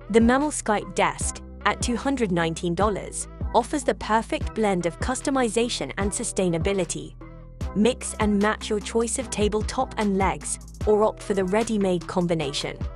The Mammalskite desk, at $219, offers the perfect blend of customization and sustainability. Mix and match your choice of tabletop and legs, or opt for the ready-made combination.